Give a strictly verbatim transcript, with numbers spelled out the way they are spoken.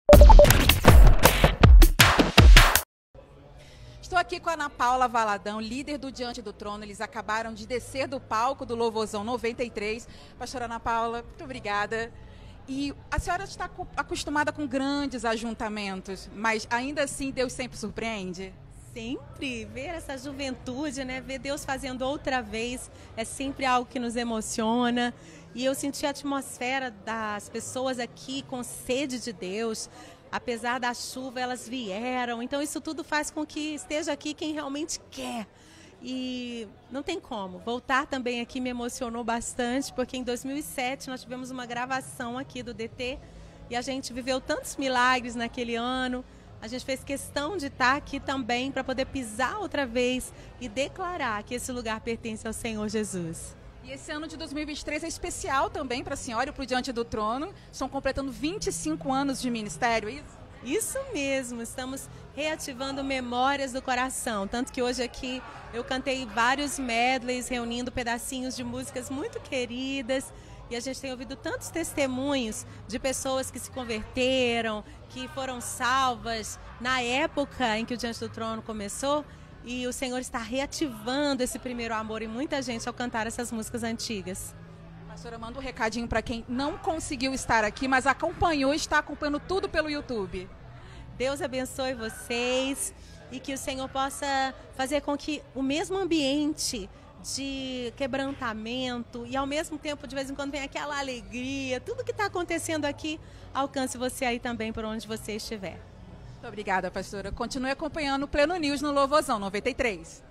Estou aqui com a Ana Paula Valadão, líder do Diante do Trono. Eles acabaram de descer do palco do Louvorzão noventa e três. Pastora Ana Paula, muito obrigada. E a senhora está acostumada com grandes ajuntamentos, mas ainda assim Deus sempre surpreende? Sempre, ver essa juventude, né? Ver Deus fazendo outra vez, é sempre algo que nos emociona. E eu senti a atmosfera das pessoas aqui com sede de Deus. Apesar da chuva, elas vieram. Então isso tudo faz com que esteja aqui quem realmente quer. E não tem como. Voltar também aqui me emocionou bastante, porque em dois mil e sete nós tivemos uma gravação aqui do D T e a gente viveu tantos milagres naquele ano. A gente fez questão de estar aqui também para poder pisar outra vez e declarar que esse lugar pertence ao Senhor Jesus. E esse ano de dois mil e vinte e três é especial também para a senhora e para o Diante do Trono. Estão completando vinte e cinco anos de ministério, é isso? Isso mesmo, estamos reativando memórias do coração. Tanto que hoje aqui eu cantei vários medleys, reunindo pedacinhos de músicas muito queridas. E a gente tem ouvido tantos testemunhos de pessoas que se converteram, que foram salvas na época em que o Diante do Trono começou. E o Senhor está reativando esse primeiro amor em muita gente ao cantar essas músicas antigas. Pastora, manda um recadinho para quem não conseguiu estar aqui, mas acompanhou e está acompanhando tudo pelo YouTube. Deus abençoe vocês e que o Senhor possa fazer com que o mesmo ambiente de quebrantamento e ao mesmo tempo de vez em quando tem aquela alegria, tudo que está acontecendo aqui, alcance você aí também por onde você estiver. Muito obrigada, pastora. Continue acompanhando o Pleno News no Louvorzão noventa e três.